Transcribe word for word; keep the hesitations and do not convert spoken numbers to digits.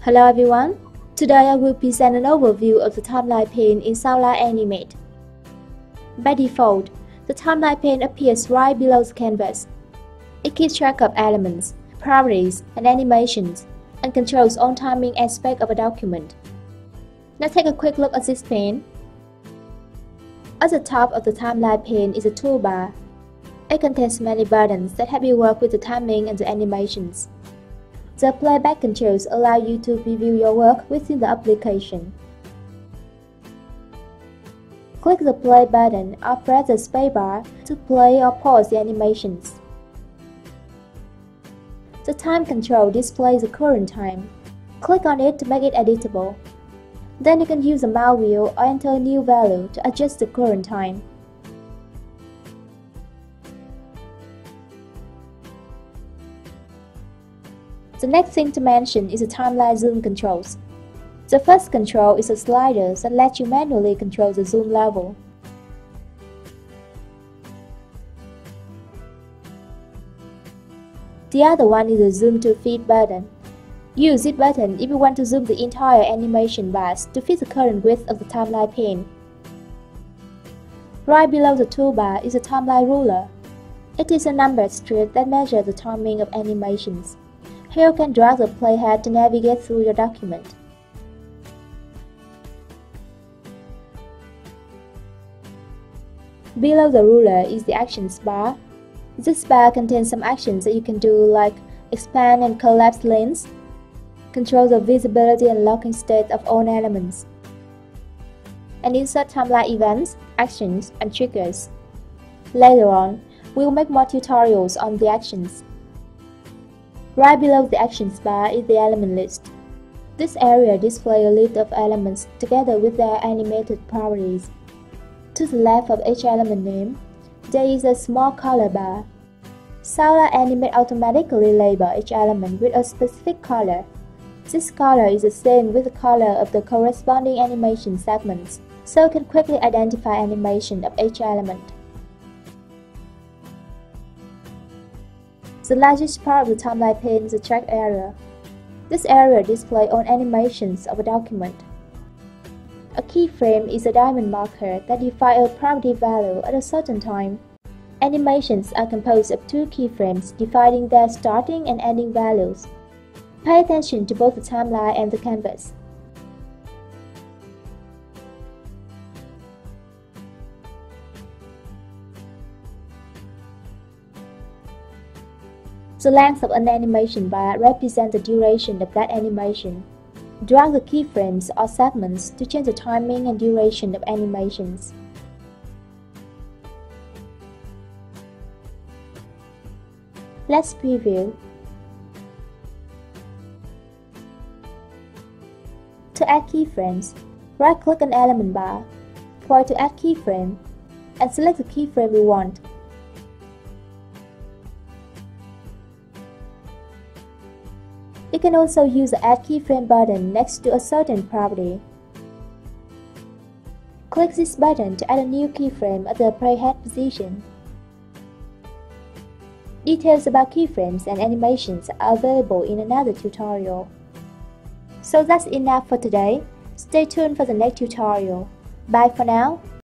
Hello everyone, today I will present an overview of the timeline pane in Saola Animate. By default, the timeline pane appears right below the canvas. It keeps track of elements, properties, and animations, and controls all timing aspects of a document. Now take a quick look at this pane. At the top of the timeline pane is a toolbar. It contains many buttons that help you work with the timing and the animations. The Playback Controls allow you to preview your work within the application. Click the play button or press the spacebar to play or pause the animations. The time control displays the current time. Click on it to make it editable. Then you can use the mouse wheel or enter a new value to adjust the current time. The next thing to mention is the timeline zoom controls. The first control is a slider that lets you manually control the zoom level. The other one is the zoom to fit button. Use this button if you want to zoom the entire animation bars to fit the current width of the timeline pane. Right below the toolbar is a timeline ruler. It is a numbered strip that measures the timing of animations. Here you can drag the playhead to navigate through your document. Below the ruler is the Actions bar. This bar contains some actions that you can do like expand and collapse lanes, control the visibility and locking state of all elements, and insert timeline events, actions, and triggers. Later on, we will make more tutorials on the actions. Right below the Actions bar is the element list. This area displays a list of elements together with their animated properties. To the left of each element name, there is a small color bar. Saola Animate automatically labels each element with a specific color. This color is the same with the color of the corresponding animation segments, so you can quickly identify animation of each element. The largest part of the timeline pane is the track area. This area displays all animations of a document. A keyframe is a diamond marker that defines a property value at a certain time. Animations are composed of two keyframes defining their starting and ending values. Pay attention to both the timeline and the canvas. The length of an animation bar represents the duration of that animation. Drag the keyframes or segments to change the timing and duration of animations. Let's preview. To add keyframes, right-click an element bar, point to Add Keyframe, and select the keyframe we want. You can also use the Add Keyframe button next to a certain property. Click this button to add a new keyframe at the playhead position. Details about keyframes and animations are available in another tutorial. So that's enough for today. Stay tuned for the next tutorial. Bye for now.